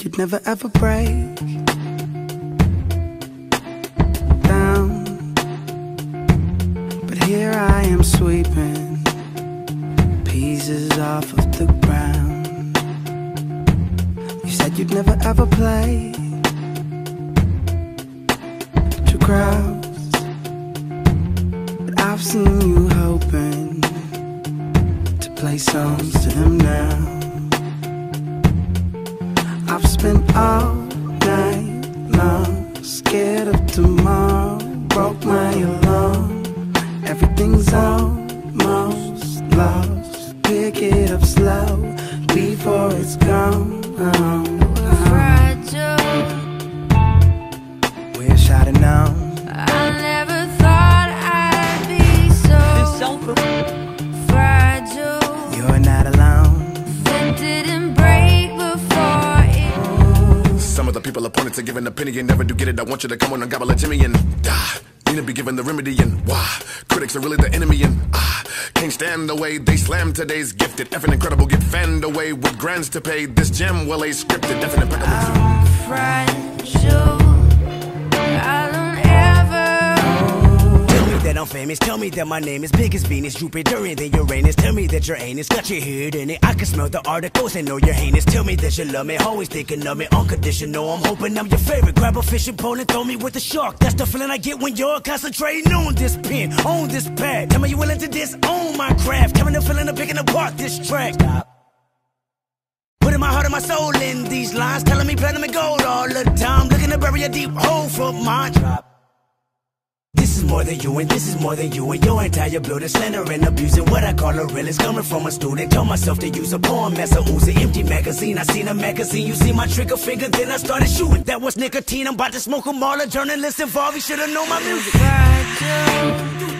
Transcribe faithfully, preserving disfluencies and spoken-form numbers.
you'd never ever break down, but here I am sweeping pieces off of the ground. You said you'd never ever play to crowds, but I've seen you hoping to play songs to them now. I've spent all night long scared of tomorrow, broke my alarm. Everything's almost lost. Pick it up slow before it's gone. Fragile. Wish I'd have known. I never thought I'd be so fragile. You're not alone. It didn't break before it. Some of the people opponents are giving an opinion, never do get it. I want you to come on and gobble a Jimmy and die. Need to be given the remedy and why critics are really the enemy and ah can't stand the way they slam today's gifted. Effing incredible, get fanned away with grants to pay. This gem well a scripted, definite impeccable. I'm fragile. I don't ever. Tell me that I'm famous, tell me that my name is big as Venus, Jupiter, than Uranus. Tell me that your anus got your head in it. I can smell the articles and know you're heinous. Tell me that you love me, always thinking of me, unconditional. I'm hoping I'm your favorite. Grab a fishing pole and throw me with a shark. That's the feeling I get when you're concentrating on this pen, on this pad. Tell me you willing to disown my craft. Tell me the feeling of picking apart this track. Stop. Putting my heart and my soul in these lines, telling me platinum and gold all the time. Looking to bury a deep hole for mine. Drop. This is more than you and this is more than you and your entire building. Slander and abusing what I call a realist. Coming from a student, told myself to use a poem as a Uzi. Empty magazine, I seen a magazine. You see my trigger finger, then I started shooting. That was nicotine, I'm about to smoke them all. A journalist involved, you should've known my music. Fragile.